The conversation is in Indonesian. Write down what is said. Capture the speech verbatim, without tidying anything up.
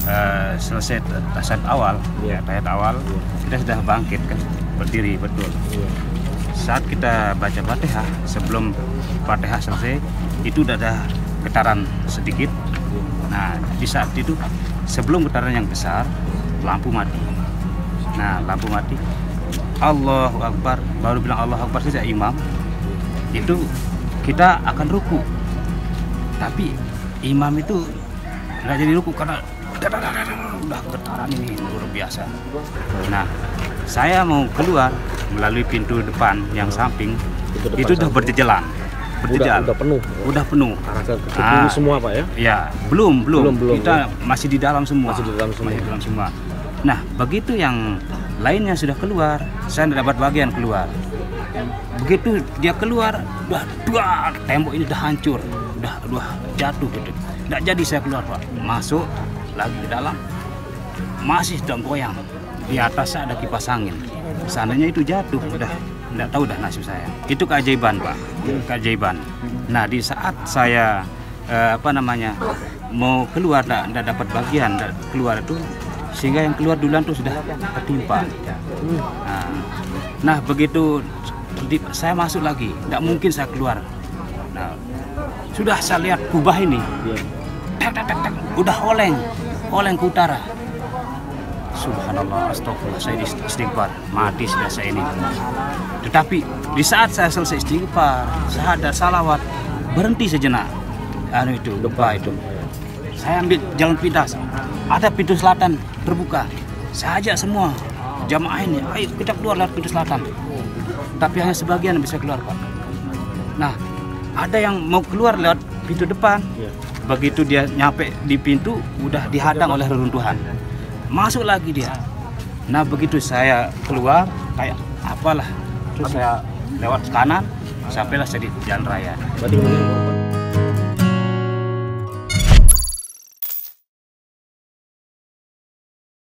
uh, selesai tahiyat awal, ya tahiyat awal, kita sudah bangkit kan, berdiri betul. Saat kita baca Fatihah, sebelum Fatihah selesai, itu udah ada getaran sedikit. Nah, di saat itu sebelum getaran yang besar, lampu mati. Nah, lampu mati, Allahu Akbar, baru bilang Allahu Akbar saja imam, itu kita akan ruku. Tapi imam itu nggak jadi ruku karena udah getaran ini luar biasa. Nah, saya mau keluar melalui pintu depan yang samping, itu, itu udah berjejelan, berjejal, udah, udah penuh, udah penuh. Karena ke, ke ah, semua Pak ya? Ya, belum, belum, belum, belum kita ya? masih di dalam semua, masih di dalam semua. Masih di dalam semua. Nah, begitu yang lainnya sudah keluar, saya tidak dapat bagian keluar. Begitu dia keluar, udah dua tembok ini udah hancur, udah, udah jatuh gitu. Tidak jadi saya keluar Pak, masuk lagi ke dalam, masih sedang goyang. Di atas ada kipas angin. Seandainya itu jatuh, udah tidak tahu dah nasib saya. Itu keajaiban Pak, keajaiban. Nah, di saat saya eh, apa namanya mau keluar, tidak dapat bagian keluar itu, sehingga yang keluar duluan tuh sudah tertimpa. Nah, nah begitu di, saya masuk lagi, tidak mungkin saya keluar. Nah, sudah saya lihat kubah ini, tek, tek, tek, tek, udah oleng, oleng ke utara. Subhanallah, astagfirullah, saya istighfar, mati sudah saya ini. Tetapi di saat saya selesai istighfar, syahadat, salawat, berhenti sejenak. Anu itu, gempa itu. Saya ambil jalan pintas, ada pintu selatan terbuka. Saya ajak semua jamaah ini, ayo kita keluar lewat pintu selatan. Tapi hanya sebagian yang bisa keluar Pak. Nah, ada yang mau keluar lewat pintu depan. Begitu dia nyampe di pintu, udah dihadang oleh reruntuhan. Masuk lagi dia. Nah, begitu saya keluar kayak apalah, terus saya lewat kanan, sampailah saya di jalan raya. Berarti